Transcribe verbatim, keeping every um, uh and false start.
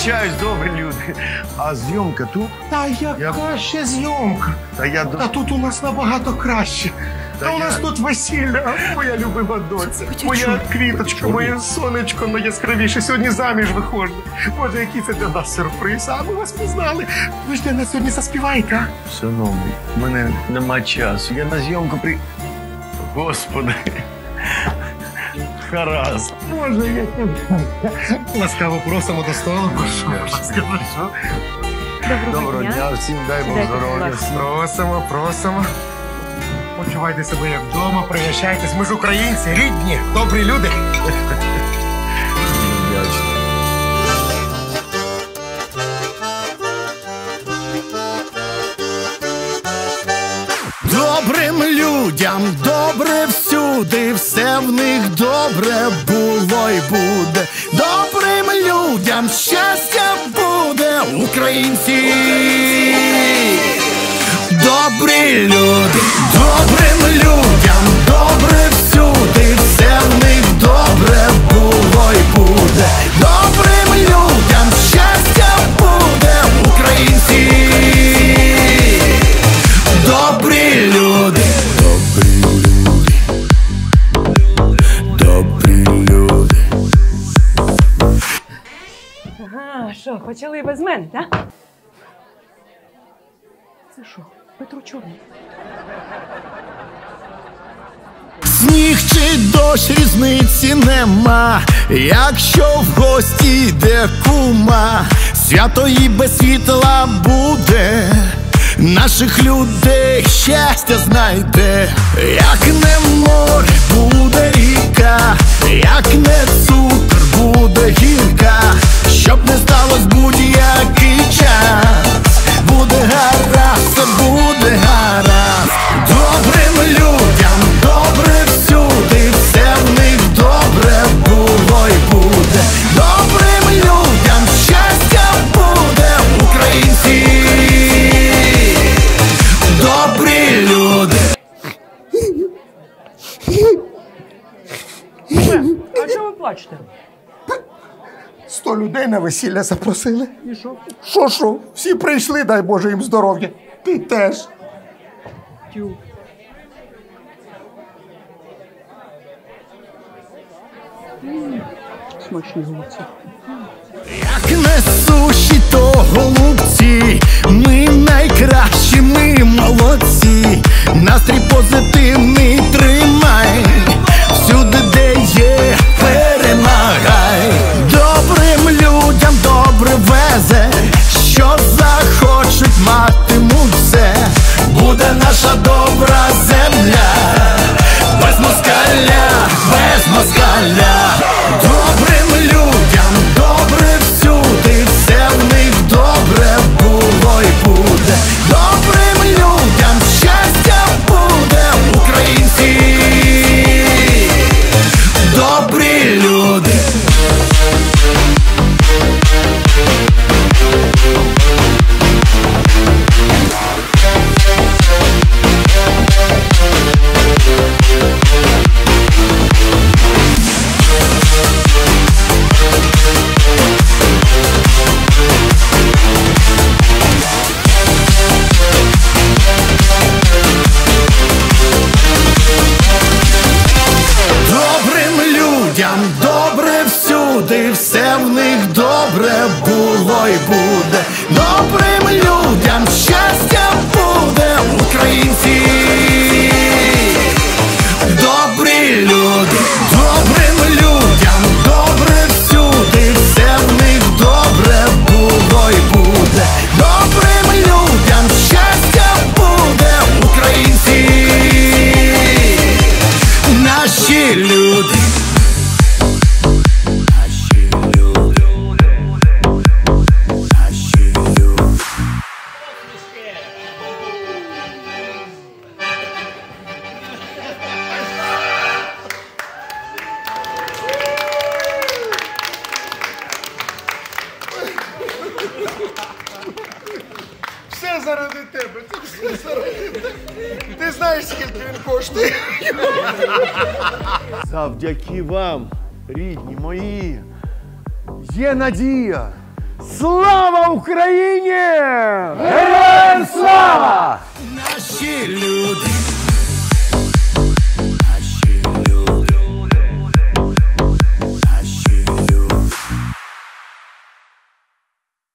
Вибачаюсь, добрі люди. А зйомка тут? Та яка я... ще зйомка? Та я... Та тут у нас набагато краще. Та, Та у нас я... тут весілля, моя любима доця, моя квіточка, моє сонечко найяскравіше. Сьогодні заміж виходить. Боже, який це для нас сюрприз. А ми вас пізнали. Ви ж для нас сьогодні заспіваєте, а? Шановний, в мене нема часу. Я на зйомку при... Господи. Гаразд. Боже, як ласкаво просимо до столу. Доброго дня, всім дай Бог здоров'я. Просимо, просимо. Почувайте себе як вдома, пригощайтесь. Ми ж українці, рідні, добрі люди. Добрим людям добре всюди, все в них добре було й буде. Добрим людям щастя буде, українці. Добрі люди, добрим людям добре всюди, все в них добре було й буде. Добрим людям щастя буде, українці. Добрі люди, добрі люди, добрі люди. Ага, що, почали без мене, так? Це що, Петро Чорний? Сніг чи дощ, різниці нема, якщо в гості йде кума, свято і без світла буде, наших людей щастя знайде. Як не море буде ріка, як не цукор буде гірка, щоб не сталося будь-який час, буде гаразд, все буде гаразд. Добрим людям добре всюди, все в них добре було й буде. Добрим людям щастя буде, українці. Добрі люди. А чого ви плачете? Сто людей на весілля запросили. І що? Що, що? Всі прийшли, дай Боже їм здоров'я. Ти теж. Тю. Смачні голубці. Як не суші, то голубці, ми найкращі, ми молодці. Настрій позитивний тримай, всюди, де є, перемагай. Добрим людям добре везе, що захочуть, матимуть все. Буде наша добра земля, без москаля, без москаля. Добрим людям добре всюди, все в них добре було й буде. Добрим людям щастя буде, українці. Добрі люди. Добре всюди, все в них добре було й буде. Добрим людям щастя буде, українці. Добрі люди, добрим людям добре всюди, все в них добре було й буде. Добрим людям щастя буде, українці. Наші люди. Все заради тебе, це все заради тебе. Ти знаєш, скільки він коштує? Завдяки вам, рідні мої, є надія. Слава Україні! Героям слава! Наші люди.